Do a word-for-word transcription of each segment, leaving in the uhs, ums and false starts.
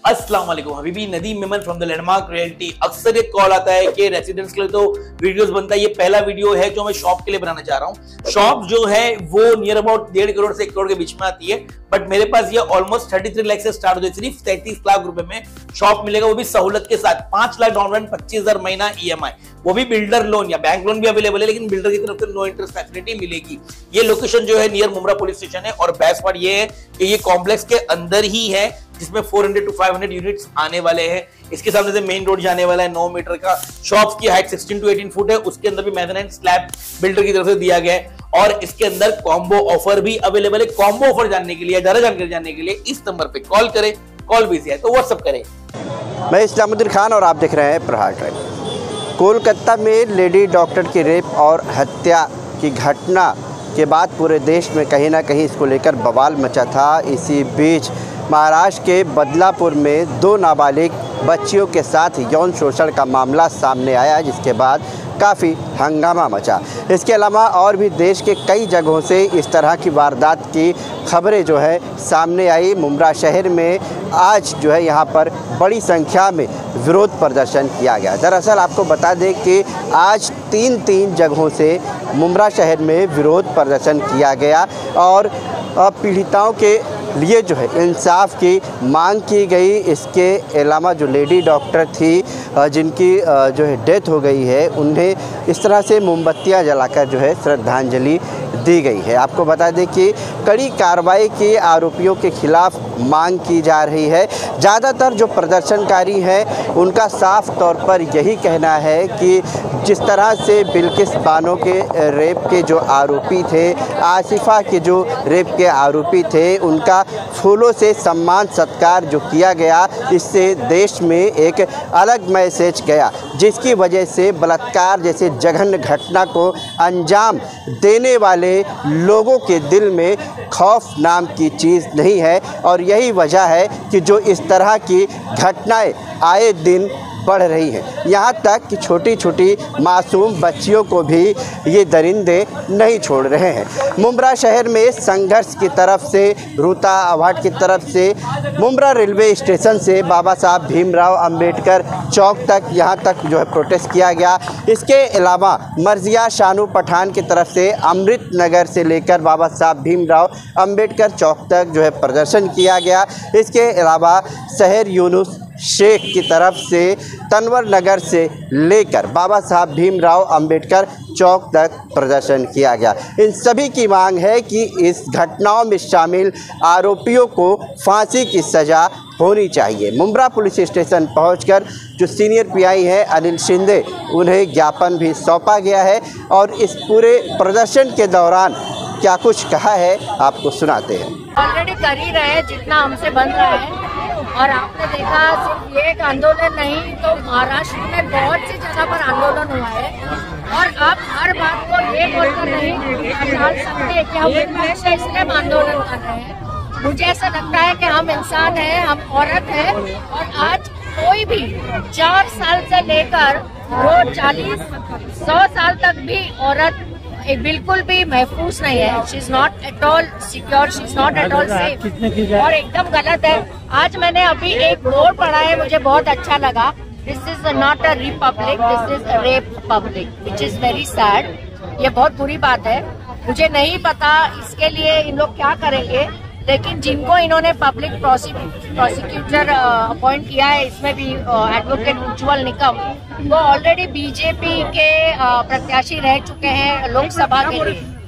अस्सलाम वालेकुम हबीबी, Nadeem Memon from the Landmark Realty. अक्सर ये कॉल आता है कि रेसिडेंट्स के लिए तो वीडियोस बनता है। ये पहला वीडियो है जो मैं शॉप के लिए बनाना चाह रहा हूँ। शॉप जो है वो नियर अबाउट डेढ़ करोड़ से एक करोड़ के बीच में आती है, बट मेरे पास ये ऑलमोस्ट तैंतीस लाख से स्टार्ट होती है। सिर्फ तैंतीस लाख रुपए में शॉप मिलेगा, वो भी सहूलत के साथ। पांच लाख डाउन पेमेंट, पच्चीस हजार महीना ईएमआई, वो भी बिल्डर लोन या बैंक लोन भी अवेलेबल है, लेकिन बिल्डर की तरफ से नो इंटरेस्ट फैसिलिटी मिलेगी। ये लोकेशन जो है नियर मुमरा पुलिस स्टेशन है, और बेस्ट पार्ट ये है कि ये कॉम्प्लेक्स के अंदर ही है, जिसमें चार सौ टू पाँच सौ यूनिट्स आने वाले हैं। इसके सामने से मेन रोड जाने वाला है, नौ मीटर का। शॉप्स की हाइट सोलह टू अठारह फुट है। उसके अंदर भी मेज़ानाइन स्लैब बिल्डर की तरफ से दिया गया है, और इसके अंदर कॉम्बो ऑफर भी अवेलेबल है। कॉम्बो ऑफर जानने के लिए, ज्यादा जानकारी जानने के लिए इस नंबर पे कॉल करें। कॉल बिजी है तो व्हाट्सएप करें। मैं इस्लामुद्दीन खान और आप देख रहे हैं प्रहार टाइम। कोलकाता में लेडी डॉक्टर की रेप और हत्या की घटना के बाद पूरे देश में कहीं ना कहीं इसको लेकर बवाल मचा था। इसी बीच महाराष्ट्र के बदलापुर में दो नाबालिग बच्चियों के साथ यौन शोषण का मामला सामने आया, जिसके बाद काफ़ी हंगामा मचा। इसके अलावा और भी देश के कई जगहों से इस तरह की वारदात की खबरें जो है सामने आई। मुमरा शहर में आज जो है यहाँ पर बड़ी संख्या में विरोध प्रदर्शन किया गया। दरअसल आपको बता दें कि आज तीन तीन जगहों से मुमरा शहर में विरोध प्रदर्शन किया गया, और पीड़िताओं के लिए जो है इंसाफ की मांग की गई। इसके अलावा जो लेडी डॉक्टर थी जिनकी जो है डेथ हो गई है, उन्हें इस तरह से मोमबत्तियां जलाकर जो है श्रद्धांजलि दी गई है। आपको बता दें कि कड़ी कार्रवाई की आरोपियों के खिलाफ मांग की जा रही है। ज़्यादातर जो प्रदर्शनकारी हैं उनका साफ तौर पर यही कहना है कि जिस तरह से बिल्किस बानो के रेप के जो आरोपी थे, आसिफा के जो रेप के आरोपी थे, उनका फूलों से सम्मान सत्कार जो किया गया, इससे देश में एक अलग मैसेज गया, जिसकी वजह से बलात्कार जैसे जघन्य घटना को अंजाम देने वाले लोगों के दिल में खौफ नाम की चीज़ नहीं है। और यही वजह है कि जो इस तरह की घटनाएं आए दिन बढ़ रही हैं। यहाँ तक कि छोटी छोटी मासूम बच्चियों को भी ये दरिंदे नहीं छोड़ रहे हैं। मुमरा शहर में संघर्ष की तरफ से, रूता अवार्ड की तरफ से, मुमरा रेलवे स्टेशन से बाबा साहब भीमराव अंबेडकर चौक तक यहाँ तक जो है प्रोटेस्ट किया गया। इसके अलावा मर्जिया शानू पठान की तरफ से अमृत नगर से लेकर बाबा साहब भीमराव अंबेडकर चौक तक जो है प्रदर्शन किया गया। इसके अलावा शहर यूनुस शेख की तरफ से तनवर नगर से लेकर बाबा साहब भीमराव अंबेडकर चौक तक प्रदर्शन किया गया। इन सभी की मांग है कि इस घटनाओं में शामिल आरोपियों को फांसी की सज़ा होनी चाहिए। मुमरा पुलिस स्टेशन पहुंचकर जो सीनियर पीआई है अनिल शिंदे, उन्हें ज्ञापन भी सौंपा गया है, और इस पूरे प्रदर्शन के दौरान क्या कुछ कहा है आपको सुनाते हैं। ऑलरेडी कर ही रहे हैं जितना हमसे बन रहा है, और आपने देखा सिर्फ ये एक आंदोलन नहीं तो महाराष्ट्र में बहुत सी जगह पर आंदोलन हुआ है, और आप हर बात को ये बोलकर नहीं डाल सकते कि हम विपक्ष है इसलिए हम आंदोलन कर रहे हैं। मुझे ऐसा लगता है कि हम इंसान हैं, हम औरत हैं, और आज कोई भी चार साल से लेकर वो चालीस सौ साल तक भी औरत बिल्कुल भी महफूज नहीं है। She is not at all secure, she is not at all safe, और एकदम गलत है। आज मैंने अभी एक बोर्ड पढ़ा है, मुझे बहुत अच्छा लगा। This is not a republic, this is rape public, which is very sad. ये बहुत बुरी बात है। मुझे नहीं पता इसके लिए इन लोग क्या करेंगे, लेकिन जिनको इन्होंने पब्लिक प्रोसिक्यूटर अपॉइंट किया है, इसमें भी एडवोकेट उज्ज्वल निकम, वो ऑलरेडी बीजेपी के प्रत्याशी रह चुके हैं लोकसभा के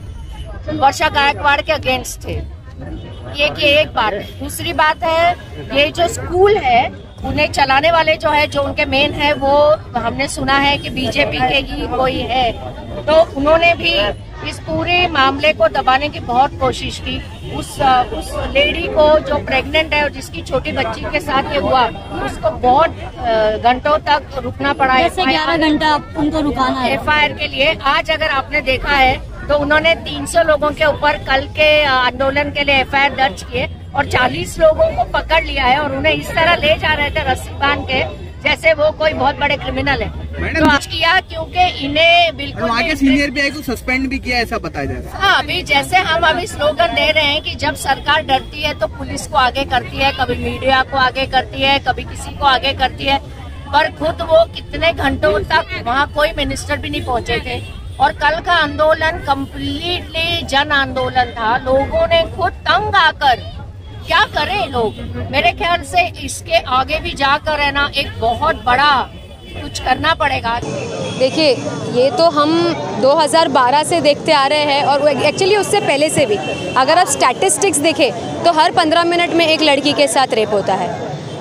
लिए, वर्षा गायकवाड़ के अगेंस्ट थे। ये कि एक बात है। दूसरी बात है, ये जो स्कूल है उन्हें चलाने वाले जो है, जो उनके मेन है, वो हमने सुना है कि बीजेपी के ही कोई है, तो उन्होंने भी इस पूरे मामले को दबाने की बहुत कोशिश की। उस उस लेडी को जो प्रेग्नेंट है और जिसकी छोटी बच्ची के साथ ये हुआ, उसको बहुत घंटों तक रुकना पड़ा। ग्यारह घंटा उनको रुकाना है एफ आई आर के लिए। आज अगर आपने देखा है तो उन्होंने तीन सौ लोगों के ऊपर कल के आंदोलन के लिए एफ आई आर दर्ज किए, और चालीस लोगों को पकड़ लिया है, और उन्हें इस तरह ले जा रहे थे रस्सी बांध के, जैसे वो कोई बहुत बड़े क्रिमिनल है। तो आज किया क्योंकि इन्हें बिल्कुल आगे सीनियर भी को सस्पेंड भी किया, ऐसा बताया जा रहा है। हाँ, अभी जैसे हम अभी स्लोगन दे रहे हैं कि जब सरकार डरती है तो पुलिस को आगे करती है, कभी मीडिया को आगे करती है, कभी किसी को आगे करती है, पर खुद वो कितने घंटों तक वहाँ कोई मिनिस्टर भी नहीं पहुँचे थे। और कल का आंदोलन कम्प्लीटली जन आंदोलन था, लोगों ने खुद तंग आकर क्या करें लोग। मेरे ख्याल से इसके आगे भी जाकर है ना एक बहुत बड़ा कुछ करना पड़ेगा। देखिए, ये तो हम दो हज़ार बारह से देखते आ रहे हैं और एक्चुअली उससे पहले से भी अगर आप स्टैटिस्टिक्स देखें तो हर पंद्रह मिनट में एक लड़की के साथ रेप होता है।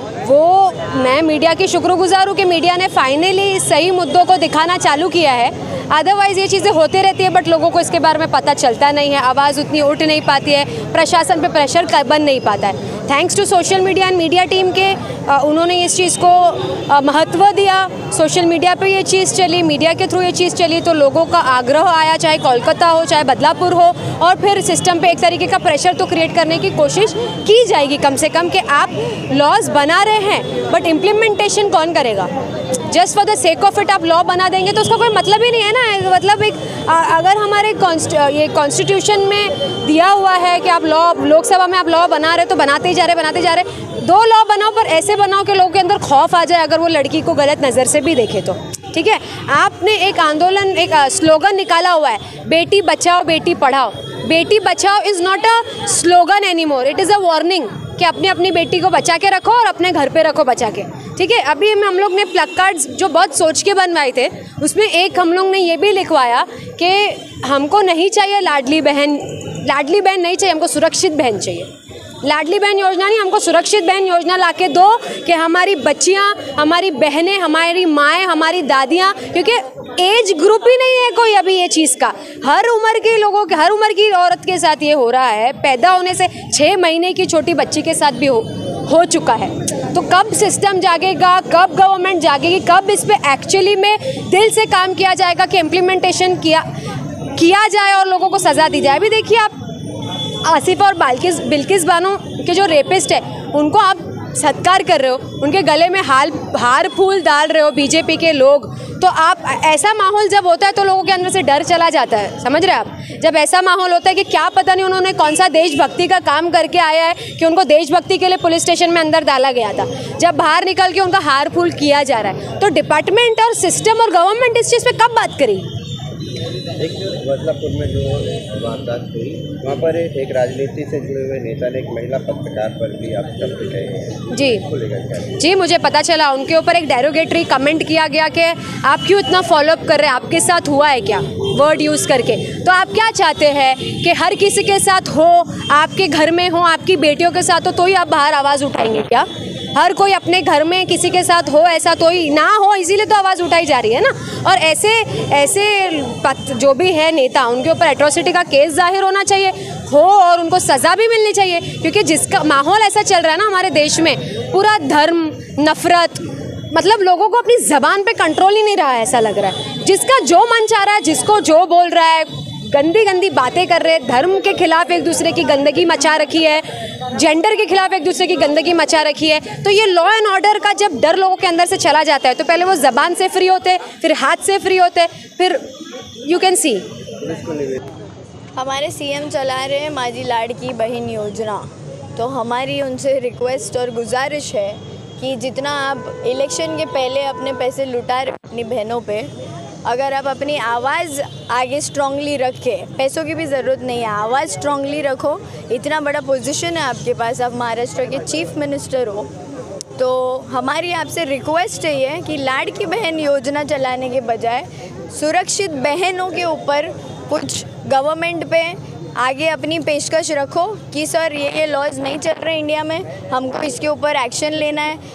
वो मैं मीडिया की शुक्रगुजार हूँ कि मीडिया ने फाइनली सही मुद्दों को दिखाना चालू किया है। अदरवाइज़ ये चीज़ें होती रहती है बट लोगों को इसके बारे में पता चलता नहीं है, आवाज़ उतनी उठ नहीं पाती है, प्रशासन पे प्रेशर बन नहीं पाता है। Thanks to social media and media team के आ, उन्होंने इस चीज़ को आ, महत्व दिया। सोशल मीडिया पे ये चीज़ चली, मीडिया के थ्रू ये चीज़ चली तो लोगों का आग्रह आया, चाहे कोलकाता हो चाहे बदलापुर हो, और फिर सिस्टम पे एक तरीके का प्रेशर तो क्रिएट करने की कोशिश की जाएगी कम से कम कि आप लॉज बना रहे हैं बट इम्प्लीमेंटेशन कौन करेगा। Just for the sake of it आप लॉ बना देंगे तो उसका कोई मतलब ही नहीं है ना। मतलब एक आ, अगर हमारे ये कॉन्स्टिट्यूशन में दिया हुआ है कि आप लॉ लोकसभा में आप लॉ बना रहे तो बनाते ही जा रहे बनाते जा रहे दो लॉ बनाओ पर ऐसे बनाओ कि लोगों के अंदर खौफ आ जाए अगर वो लड़की को गलत नज़र से भी देखे तो। ठीक है, आपने एक आंदोलन एक स्लोगन निकाला हुआ है, बेटी बचाओ बेटी पढ़ाओ। बेटी बचाओ is not a slogan any more, it is a warning कि अपनी अपनी बेटी को बचा के रखो और अपने घर पे रखो बचा के। ठीक है, अभी हम लोग ने प्लग कार्ड्स जो बहुत सोच के बनवाए थे उसमें एक हम लोग ने ये भी लिखवाया कि हमको नहीं चाहिए लाडली बहन, लाडली बहन नहीं चाहिए, हमको सुरक्षित बहन चाहिए। लाडली बहन योजना नहीं, हमको सुरक्षित बहन योजना लाके दो कि हमारी बच्चियां, हमारी बहनें, हमारी माएँ, हमारी दादियां, क्योंकि एज ग्रुप ही नहीं है कोई अभी ये चीज़ का, हर उम्र के लोगों के, हर उम्र की औरत के साथ ये हो रहा है। पैदा होने से छः महीने की छोटी बच्ची के साथ भी हो हो चुका है। तो कब सिस्टम जागेगा, कब गवर्नमेंट जागेगी, कब इस पे एक्चुअली में दिल से काम किया जाएगा कि इम्प्लीमेंटेशन किया किया जाए और लोगों को सज़ा दी जाए। अभी देखिए आप आसिफ और बाल्किस बिल्किस बानो के जो रेपिस्ट है उनको आप सत्कार कर रहे हो, उनके गले में हाल हार फूल डाल रहे हो बीजेपी के लोग। तो आप ऐसा माहौल जब होता है तो लोगों के अंदर से डर चला जाता है, समझ रहे हैं आप। जब ऐसा माहौल होता है कि क्या पता नहीं उन्होंने कौन सा देशभक्ति का काम करके आया है कि उनको देशभक्ति के लिए पुलिस स्टेशन में अंदर डाला गया था, जब बाहर निकल के उनका हार फूल किया जा रहा है तो डिपार्टमेंट और सिस्टम और गवर्नमेंट इस चीज़ पर कब बात करेगी। एक बदलापुर में जो वारदात हुई वहाँ पर एक राजनीति से जुड़े हुए नेता ने एक महिला पत्रकार पर भी आप टप्पी गए हैं जी जी मुझे पता चला उनके ऊपर एक डेरोगेटरी कमेंट किया गया कि आप क्यों इतना फॉलोअप कर रहे हैं, आपके साथ हुआ है क्या, वर्ड यूज़ करके। तो आप क्या चाहते हैं कि हर किसी के साथ हो, आपके घर में हो, आपकी बेटियों के साथ हो तो ही आप बाहर आवाज़ उठाएंगे क्या। हर कोई अपने घर में किसी के साथ हो ऐसा तो ही ना हो, इसीलिए तो आवाज़ उठाई जा रही है ना। और ऐसे ऐसे जो भी है नेता उनके ऊपर एट्रोसिटी का केस जाहिर होना चाहिए हो और उनको सज़ा भी मिलनी चाहिए, क्योंकि जिसका माहौल ऐसा चल रहा है ना हमारे देश में, पूरा धर्म नफरत, मतलब लोगों को अपनी ज़बान पे कंट्रोल ही नहीं रहा है, ऐसा लग रहा है। जिसका जो मन चाह रहा है, जिसको जो बोल रहा है, गंदी गंदी बातें कर रहे हैं, धर्म के खिलाफ एक दूसरे की गंदगी मचा रखी है, जेंडर के खिलाफ एक दूसरे की गंदगी मचा रखी है। तो ये लॉ एंड ऑर्डर का जब डर लोगों के अंदर से चला जाता है तो पहले वो ज़बान से फ्री होते, फिर हाथ से फ्री होते, फिर यू कैन सी। हमारे सीएम चला रहे हैं माझी लाड़की बहन योजना, तो हमारी उनसे रिक्वेस्ट और गुजारिश है कि जितना आप इलेक्शन के पहले अपने पैसे लुटा रहे अपनी बहनों पे, अगर आप अपनी आवाज़ आगे स्ट्रांगली रखे, पैसों की भी ज़रूरत नहीं है, आवाज़ स्ट्रांगली रखो। इतना बड़ा पोजीशन है आपके पास, आप महाराष्ट्र के चीफ मिनिस्टर हो, तो हमारी आपसे रिक्वेस्ट है कि लाड़की बहन योजना चलाने के बजाय सुरक्षित बहनों के ऊपर कुछ गवर्नमेंट पे आगे अपनी पेशकश रखो कि सर ये ये लॉज नहीं चल रहे इंडिया में, हमको इसके ऊपर एक्शन लेना है।